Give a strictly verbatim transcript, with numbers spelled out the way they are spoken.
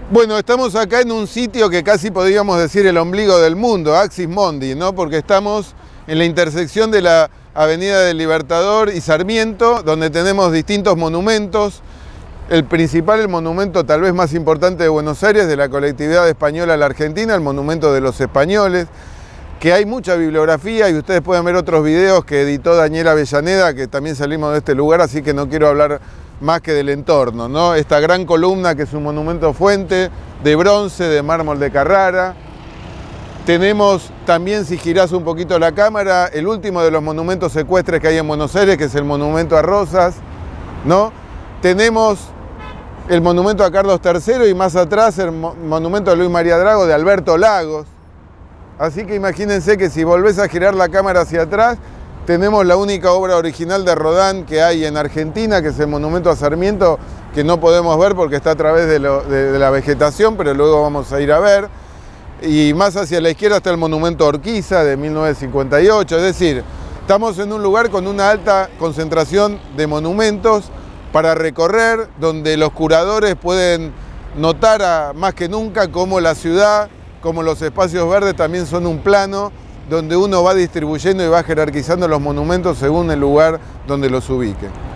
Bueno, estamos acá en un sitio que casi podríamos decir el ombligo del mundo, Axis Mundi, ¿no? Porque estamos en la intersección de la Avenida del Libertador y Sarmiento, donde tenemos distintos monumentos. El principal, el monumento tal vez más importante de Buenos Aires, de la colectividad española a la Argentina, el monumento de los españoles, que hay mucha bibliografía y ustedes pueden ver otros videos que editó Daniel Avellaneda, que también salimos de este lugar, así que no quiero hablar más que del entorno, ¿no? Esta gran columna que es un monumento fuente de bronce, de mármol de Carrara. Tenemos también, si girás un poquito la cámara, el último de los monumentos ecuestres que hay en Buenos Aires, que es el monumento a Rosas, ¿no? Tenemos el monumento a Carlos tercero y más atrás el monumento a Luis María Drago de Alberto Lagos. Así que imagínense que si volvés a girar la cámara hacia atrás, tenemos la única obra original de Rodin que hay en Argentina, que es el monumento a Sarmiento, que no podemos ver porque está a través de, lo, de, de la vegetación, pero luego vamos a ir a ver. Y más hacia la izquierda está el monumento a Urquiza de mil novecientos cincuenta y ocho, es decir, estamos en un lugar con una alta concentración de monumentos para recorrer, donde los curadores pueden notar a, más que nunca cómo la ciudad, como los espacios verdes también son un plano donde uno va distribuyendo y va jerarquizando los monumentos según el lugar donde los ubique.